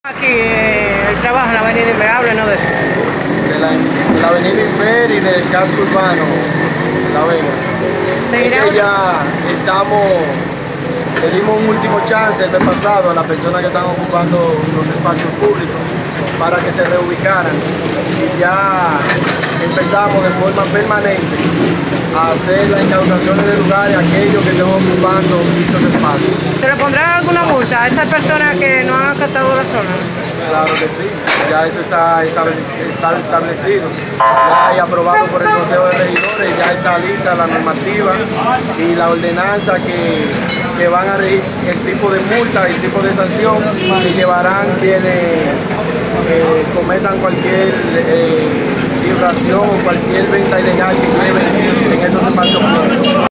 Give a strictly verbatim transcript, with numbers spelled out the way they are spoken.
Aquí eh, el trabajo en la avenida Inver, háblenos de eso. De la, de la avenida Inver y del casco urbano, La Vega. ¿Seguirá? Es que ya estamos, le dimos un último chance el mes pasado a las personas que están ocupando los espacios públicos para que se reubicaran y ya empezamos de forma permanente a hacer las incautaciones de lugares a aquellos que estén ocupando dichos espacios. ¿Se le pondrá alguna multa a esas personas que no han acatado la zona? Claro que sí, ya eso está establecido, está establecido, ya hay aprobado por el Consejo de Regidores, ya está lista la normativa y la ordenanza que, que van a regir el tipo de multa, el tipo de sanción que llevarán quienes eh, cometan cualquier eh, violación o cualquier venta ilegal que lleven en estos espacios públicos.